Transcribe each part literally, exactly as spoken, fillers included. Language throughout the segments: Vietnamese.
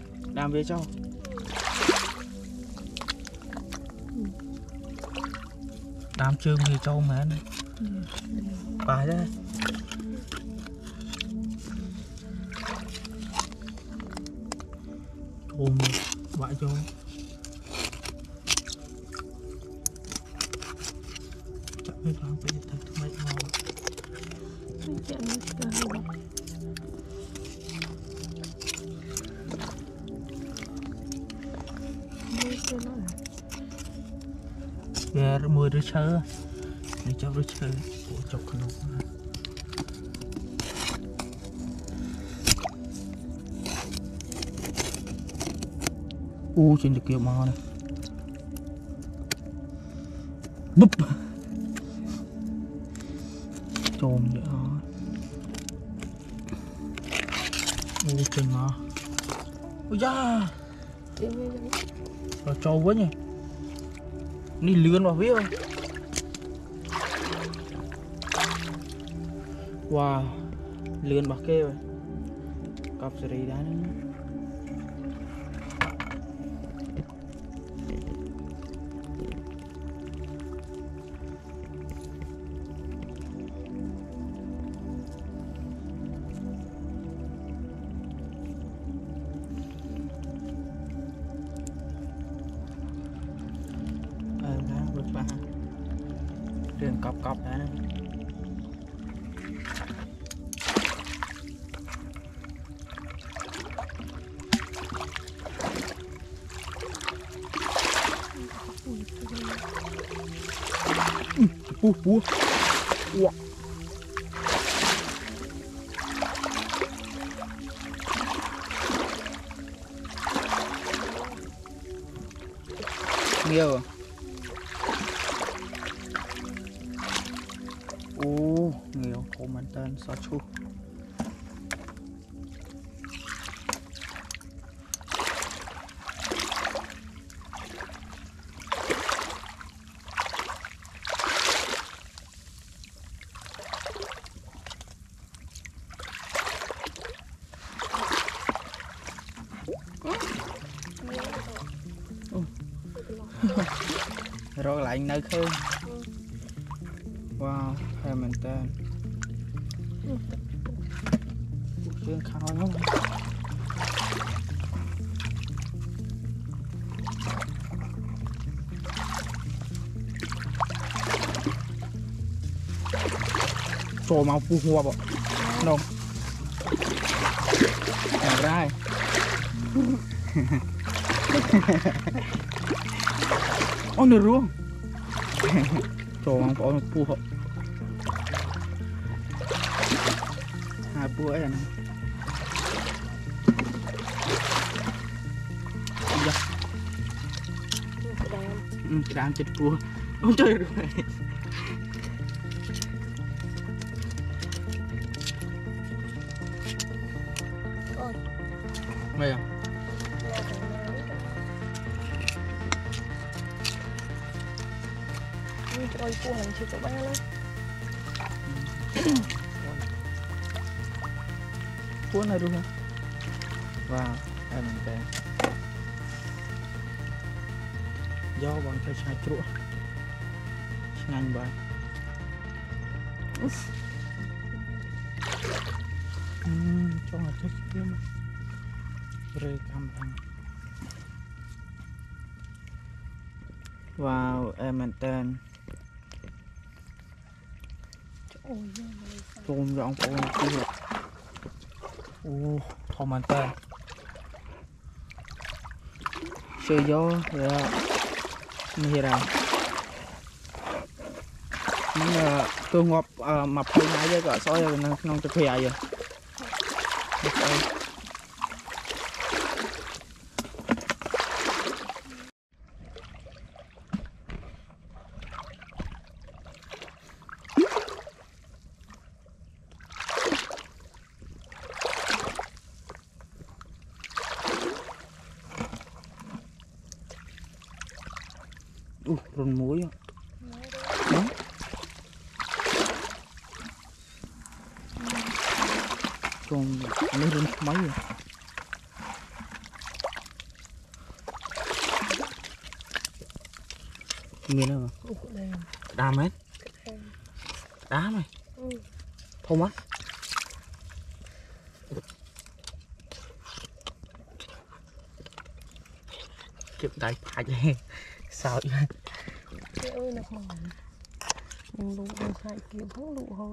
Làm về cho đám chương thì cho mẹ này bài đây ôm vãi cho chắc biết làm phải thật mấy ngon về mười đứa chơi để cho đứa chơi của chọc khăn lục u trên được kiểu mò này búp trồm vậy hả u trên mò ôi da rồi trâu quá nhỉ đi lươn vào biết không wow lươn bạc kê rồi cặp sợi đá nữa đường cọp cọp đó ú ú ú nhiều ô nhiều cô mình tên sao chu rồi lại nơi khơi wow hay mình tên chuyên khao lắm trồi màu phu hoa bộ nông làm ra ôi nửa ruộng trồi màu có một phu hộ hai phu ấy này ừ, đám chết phu không chơi được này mày à ôi phu hành chưa có ba luôn phu này đúng không wow em mình tên do bọn chơi sai trụa nhanh vậy uhm, cho là thích kiếm rê cam thằng wow em mình tên tôm cho ông cô kia ô thò mình tên chơi gió rồi như nào tôi ngọt mập hơi nãy giờ gọi soi rồi nông cho khỏe rồi uh run muối đó còn mấy run mấy rồi miền đâu đam hết đá này thông á chụp tay phải sao vậy cái ơi là mỏng mình lụ được hại kiếm không lụ hốn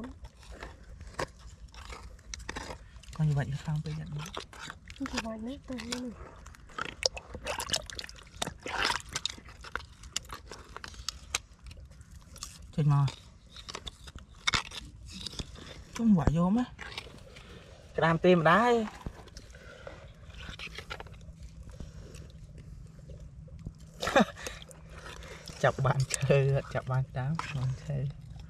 coi như vậy sao bây giờ không chỉ vậy nữa tôi này trên mò không phải vô mấy cái đam tim đá ấy. Chọc bạn chơi chọc bạn đá bạn chơi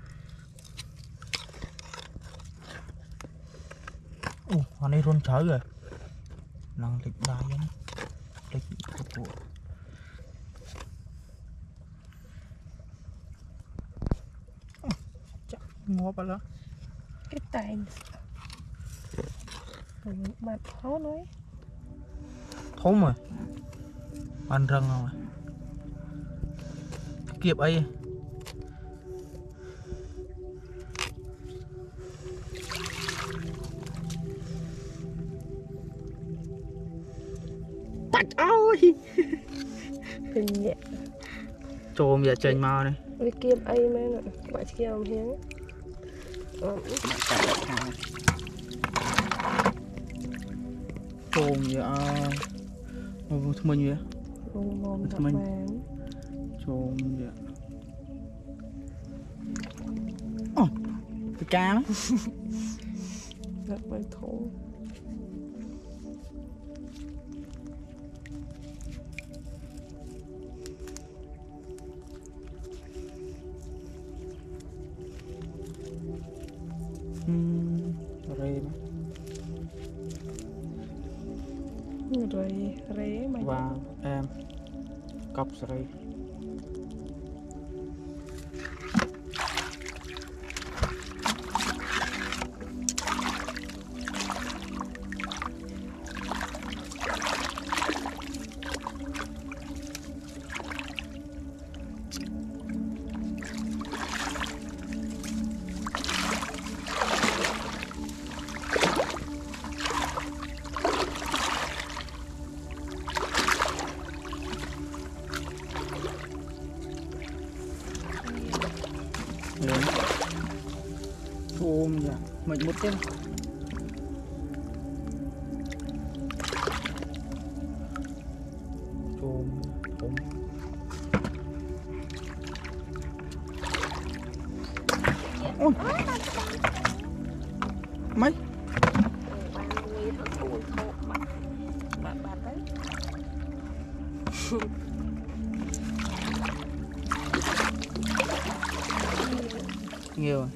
ồ hôm nay run trời rồi năng lịch đá vậy lịch của chắc ngó vào đó cái tay mặt khó nói thốn rồi ăn răng rồi kiệp ấy bạch ơi hình nhẹ trồm giờ trên màu này với kiếp ấy mấy nè bạn kia ông hiến trồm giờ mình vậy mình trồm vậy ồ cái cá gặp với thú rê rồi rế mà và em cọc rê lớn ôm dạ mình một tên ôm ôm ôi mấy nhiều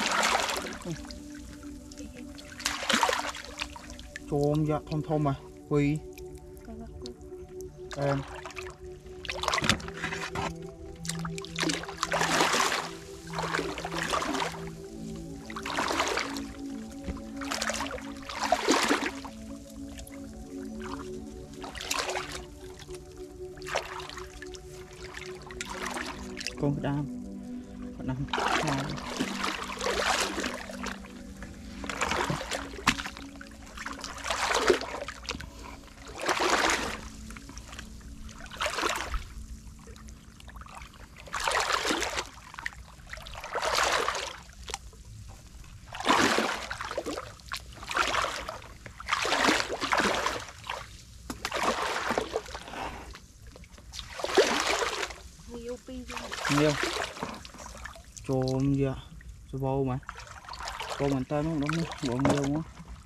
trôm dạ thom thom à quỳ em con đam con đam nhiều trộm gì ạ cho bầu mà bầu mình ta nó đúng không bộ nhiều quá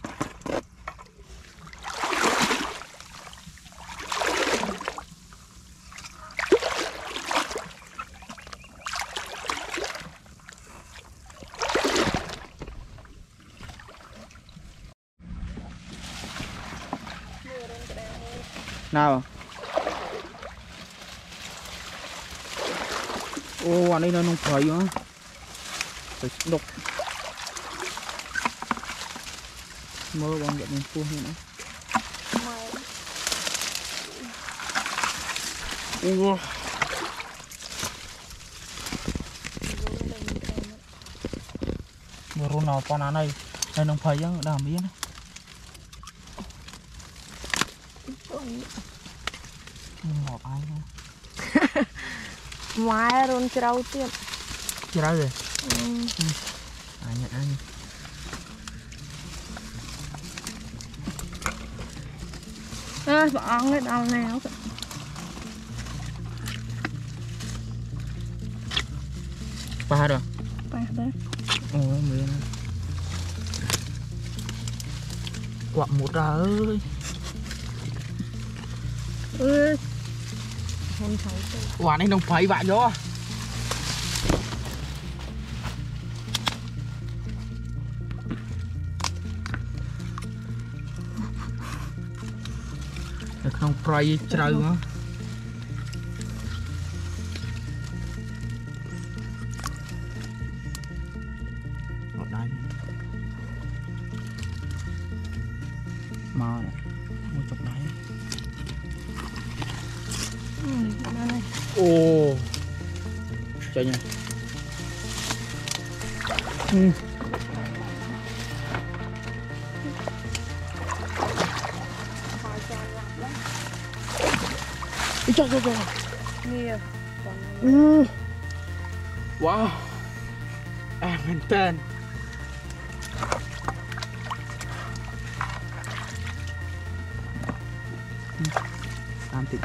nào ô anh ấy nó không phải nữa phải đục mơ bằng vậy mình cua nữa ủa run nào con ăn này đây nông phơi á đào miếng này ngọt ai nha ngoài run trâu tiệt chưa đâu rồi ừ. ai nhận anh ơ bỏ ăn cái đầu nào ba rồi ba đấy ôi miếng quạ một ra ơi ơi hôn cháu quả này nông phơi bạn vô không pray trời nữa ở đây màu này một chục đấy ồ trời nha ừ. Ý trời trời trời nè ừ. Wow à mình tên làm thịt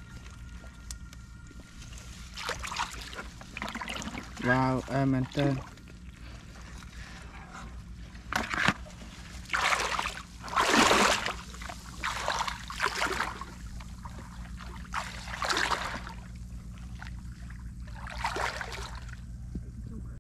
wow em mình tên